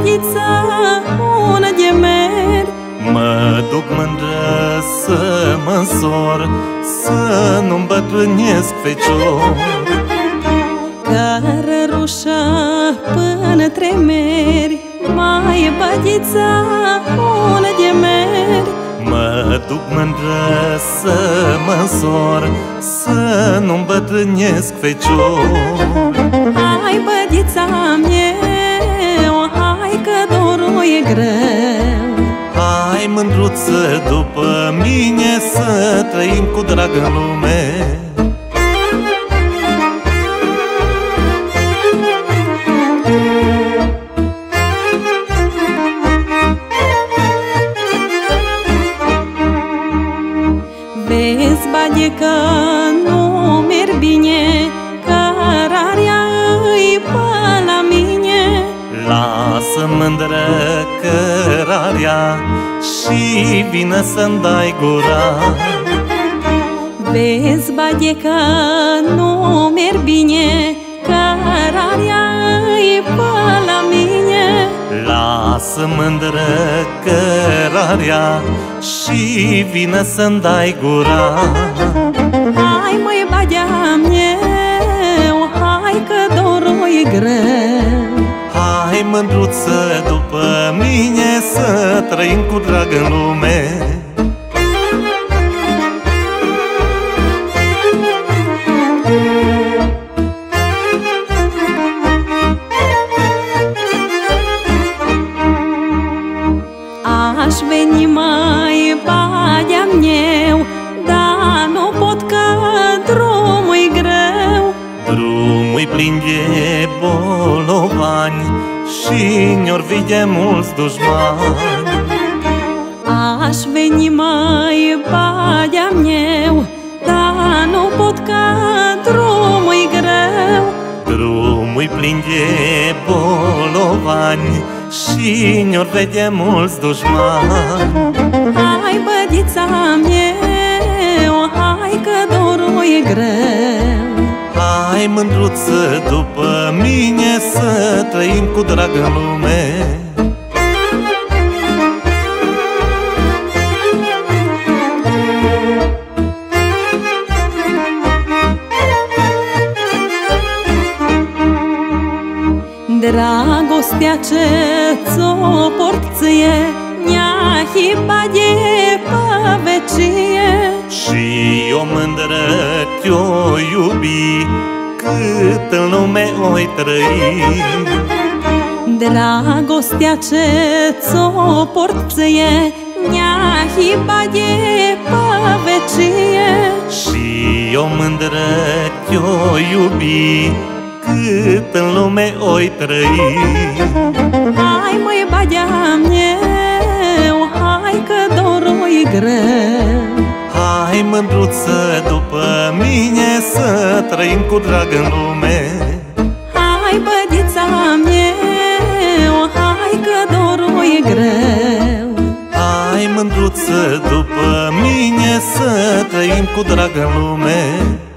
bădiță, una de mer. Mă duc mândră să mă însor, să nu-mi bătrânesc fecior. Cărărușă până tremeri, mai bădiță, una de mer. Mă duc mândră să mă însor, să nu-mi bătrânesc fecior. Hai bădița meu, hai că dorul e greu. Hai mândruță după mine, să trăim cu drag în lume. Vezi, bade, că nu merg bine, cărarea îi pe la mine. Lasă mândră cărarea și vină să-mi dai gura. Vezi, bade, că nu merg bine, cărarea îi pe la mine. Lasă mândră cărarea și vină să-mi dai gura. Hai măi, badea meu, hai că dorul e greu. Hai mândruță după mine, să trăim cu drag în lume. Aș veni mai badea meu, dar nu pot că drumul-i greu. Drumul-i plin de bolovani și ne-or vide mulți dușmani. Aș veni mai badea meu, dar nu pot că drumul-i greu. Drumul-i plin de bolovani și ne-or vede mulți dușmani. Hai bădița meu, hai că dorul e greu. Hai mândruță după mine, să trăim cu drag în lume. Dragostea ce ți-o port ție, ne-a hibat de pe vecie. Și eu mândră te-o iubi, cât în lume oi trăi. Dragostea ce ți-o port ție, ne-a hibat de pe vecie. Și eu mândră te-o iubi, cât în lume oi trăi. Hai măi, badea meu, hai că dorul e greu. Hai mândruță după mine, să trăim cu drag în lume. Hai bădița meu, hai că dorul e greu. Hai mândruță după mine, să trăim cu drag în lume.